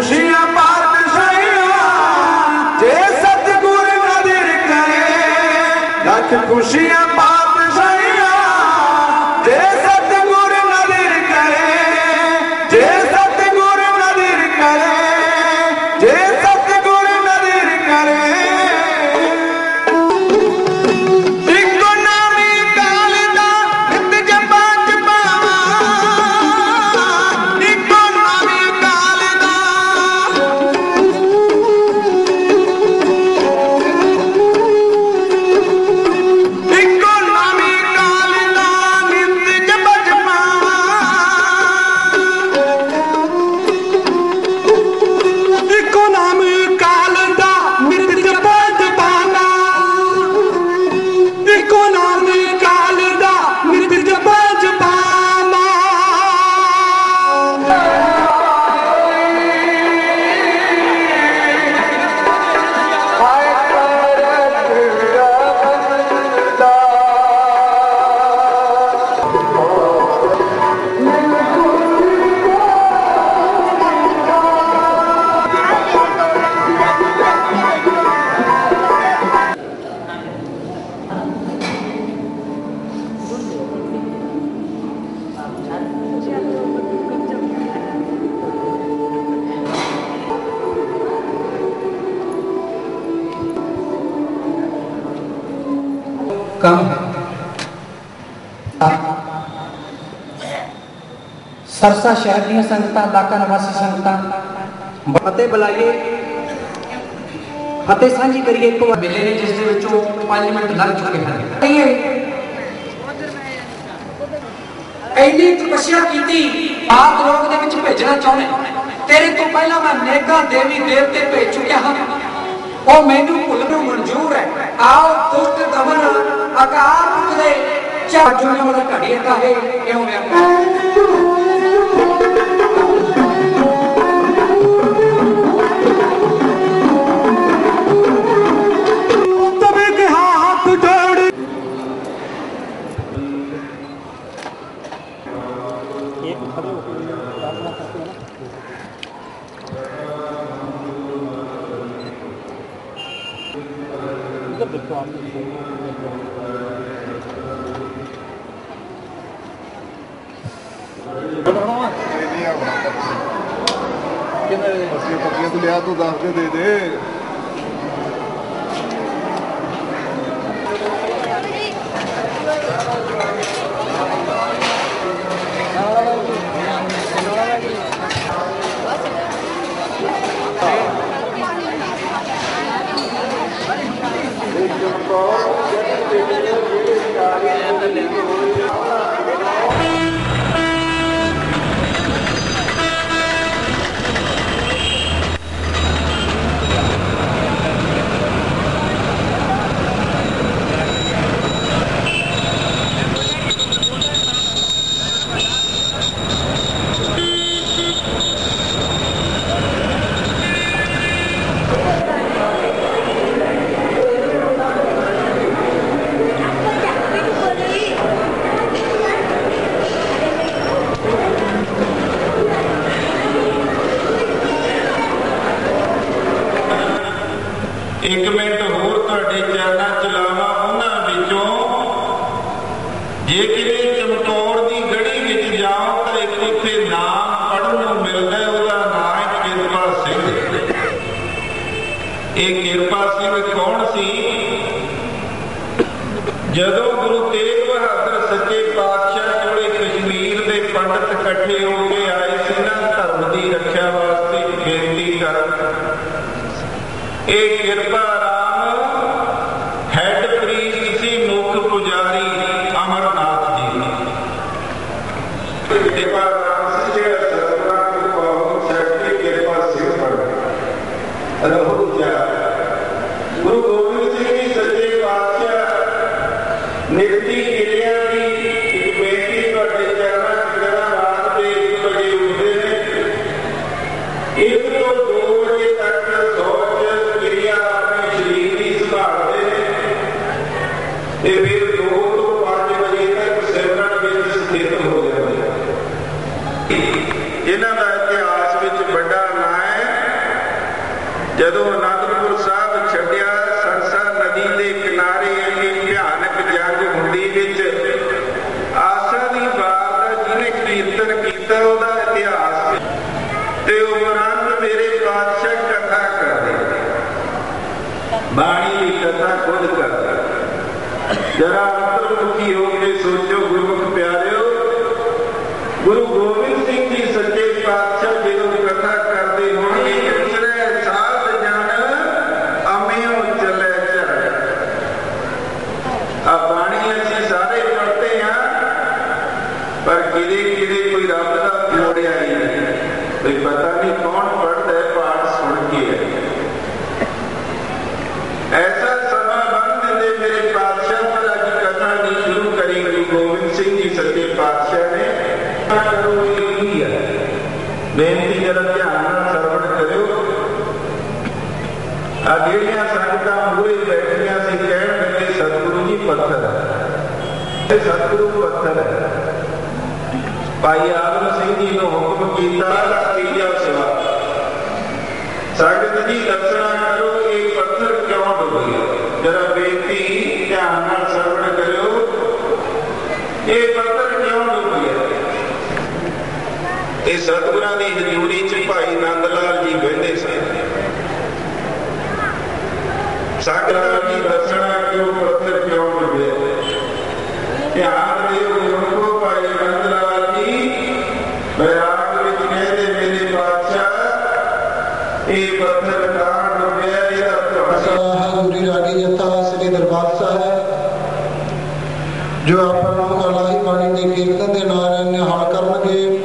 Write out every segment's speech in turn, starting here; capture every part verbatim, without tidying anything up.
खुशियां पातशाहियां जे सतगुर नदर करे, लख खुशियां पातशाहियां जे सतगुर नदर करे, जे सतगुर नदर करे, जे सतगुर नदर करे। इको नामी काल दा नित जपा जपावा, इको नामी काल दा, इको नामी काल दा नित जपा जपावा, इको नामी काल दा नित जपा जपावा, इको नामी काल दा नित जपा जपावा। कम है सरसा शहर दी संगतां, इलाका निवासी संगतां फतेह बुलाइए, फतेह सांझी करिए। एक बार मिले ने जिस दे विचों पांच मिनट लग चुके हैं। ऐनी तपस्या कीती आग लोग दे विच भेजना चाहुंदे, तेरे तो पहला मैं नेगा देवी देवते भेज चुकिया हां, ओ मैनू भुलणों मंजूर है। आओ दुष्ट दमन अकाल पुरख दे चार जुनिया वाला घड़ी का है एवं तबे के हाथ जोड़े एक खड़े होकर प्रार्थना करते हैं ना। इधर देखो आप पत्तियां तो लिया तो दस दे दे दे। एक मिनट होर तुहाडे चरणा च लावां उन्हां विचों जे किते चमकौर दी गढ़ी विच जाओ तां एक उत्थे नाम पढ़न नूं मिलदा है, ਉਹਦਾ नाम है किरपा सिंह। ਇਹ किरपा सिंह कौन सी? जदों गुरु तेग बहादुर सच्चे पातशाह कोले कश्मीर दे पंडित इकट्ठे होके आए सी ना धर्म दी रक्षा वास्ते बेनती करन, एक किरपा राम हैड प्रीस्ट सी मुख पुजारी अमरनाथ जी। किरपा राम सी जेड़ा सरवरा को कौम सैकटरी किरपा सिंह पढ़ रहो जा। गुरु गोबिंद सिंह जी सच्चे पातशाह नित्ती किरिया की एक बेनती तुहाडे चरणा च करना। रात के एक बजे उठते हैं, एक तो दो बजे तक सोच क्रिया अपने शरीर की संभालते हैं, फिर दो तो पांच बजे तक सिमरन में स्थित हो जाते हैं। इन्हां दा इतिहास विच बड़ा नाम है ਜਦੋਂ ਅਨੰਦਪੁਰ ਸਾਹਿਬ ਛੱਡਿਆ, ਸਰਸਾ ਨਦੀ ਦੇ ਕਿਨਾਰੇ ਇੰਨੀ ਭਿਆਨਕ ਜੰਗ ਹੁੰਦੀ ਵਿੱਚ ਆਸਾ ਦੀ ਵਾਰ ਦਾ ਜਿਹਨੇ ਕੀਰਤਨ ਕੀਤਾ ਉਹਦਾ ਇਤਿਹਾਸ ਤੇ ਉਪਰੰਤ ਮੇਰੇ ਪਾਤਸ਼ਾਹ ਕਥਾ ਕਰਦੇ, ਬਾਣੀ ਦੀ ਕਥਾ ਖੁਦ ਕਰਦੇ। ਜਰਾ ਅੰਤਰਮੁਖੀ ਹੋ ਕੇ ਸੋਚੋ ਗੁਰਮੁਖ ਪਿਆਰਿਓ, ਗੁਰੂ ਗੋਬਿੰਦ ਸਿੰਘ ਜੀ ਸੱਚੇ ਪਾਤਸ਼ਾਹ ਜਦੋਂ ਕਥਾ ਕਰਦੇ ਹੋਣਗੇ, ਉਸਰੇ ਸਾਧ ਜਨ ਅਮਿਓ ਚਲੇ ਚੜ। ਆ ਬਾਣੀ ਅਸੀਂ ਸਾਰੇ ਪੜ੍ਹਦੇ ਹਾਂ, ਪਰ ਕਿਤੇ ਕਿਤੇ ਕੋਈ ਰੱਬ ਦਾ ਮੋੜਿਆ ਹੀ ਨਹੀਂ, ਕੋਈ ਪਤਾ ਨਹੀਂ ਕੌਣ ਪੜ੍ਹਦਾ ਪਾਠ ਸੁਣ ਕੇ। ਐਸਾ ਸਮਾਂ ਬਣ ਦਿੰਦੇ ਮੇਰੇ ਪਾਤਸ਼ਾਹ, ਪਰ ਅੱਜ ਕਥਾ ਨਹੀਂ ਸ਼ੁਰੂ ਕਰੀ ਗੁਰੂ ਗੋਬਿੰਦ ਸਿੰਘ ਜੀ ਸੱਚੇ ਪਾਤਸ਼ਾਹ ਨੇ। ਕਰੋ ਇਹ ਕੀ ਹੈ, ਬੇਨਤੀ ਜਰਾ ਧਿਆਨ ਨਾਲ ਸਰਵਣ ਕਰਿਓ। ਆ ਜਿਹੜੀਆਂ ਸੰਗਤਾਂ ਮੂਹਰੇ ਬੈਠੀਆਂ ਸੀ ਕਹਿਣ ਲੱਗੇ ਸਤਿਗੁਰੂ ਜੀ ਪੱਥਰ ਹੈ, ਇਹ ਸਤਿਗੁਰੂ ਪੱਥਰ ਹੈ। ਭਾਈ ਆਦਮ ਸਿੰਘ ਜੀ ਨੂੰ ਹੁਕਮ ਕੀਤਾ ਤੀਜਾ ਸਵਾ, ਸੰਗਤ ਜੀ ਦਰਸ਼ਨਾ ਕਰੋ ਇਹ ਪੱਥਰ ਕਿਉਂ ਡੁੱਬ ਗਿਆ। ਜਰਾ ਬੇਨਤੀ ਧਿਆਨ ਨਾਲ ਸਰਵਣ ਕਰਿਓ, ਇਹ ਪੱਥਰ ਕਿਉਂ ਡੁੱਬ ਗਿਆ। ਇਹ ਸਤਿਗੁਰਾਂ ਦੀ ਹਜ਼ੂਰੀ ਚ ਭਾਈ ਨੰਦ ਲਾਲ ਜੀ ਬਹਿੰਦੇ ਸਨ। ਸੰਗਤਾਂ ਦੀ ਦਰਸ਼ਨਾ ਕਿਉਂ ਪੱਥਰ ਕਿਉਂ ਡੁੱਬਿਆ, ਧਿਆਨ ਦਿਓ ਗੁਰਮੁਖੋ। ਭਾਈ ਨੰਦ ਲਾਲ ਜੀ ਬੈਰਾਗ ਵਿੱਚ ਕਹਿੰਦੇ ਮੇਰੇ ਬਾਦਸ਼ਾਹ ਇਹ ਪੱਥਰ ਕਾਂ ਡੁੱਬਿਆ, ਇਹਦਾ ਹੈ ਗੁਰੂ ਰਾਗੀ ਜਥਾ ਸ੍ਰੀ ਦਰਬਾਰ ਸਾਹਿਬ ਜੋ ਆਪਾਂ ਨੂੰ ਅਲਾਹੀ ਬਾਣੀ ਦੇ ਕੀਰਤਨ ਦੇ ਨਾਲ ਨਿਹਾਲ ਕਰਨਗੇ।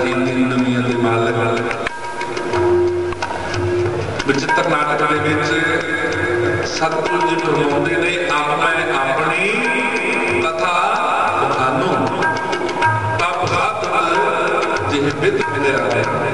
ਰੀਤੀ ਦੁਨੀਆ ਦੇ ਮਾਲਕ ਵਿਚਿੱਤਰ ਨਾਟਕ ਦੇ ਵਿੱਚ ਸਤਿਗੁਰੂ ਜੀ ਫਰਮਾਉਂਦੇ ਨੇ ਆਪ ਮੈਂ ਆਪਣੀ ਕਥਾ ਬਖਾਨੋ ਤਬ ਹਾਤ ਜਿਹੇ ਬਿਦ ਮਿਲੇ ਆਵੇ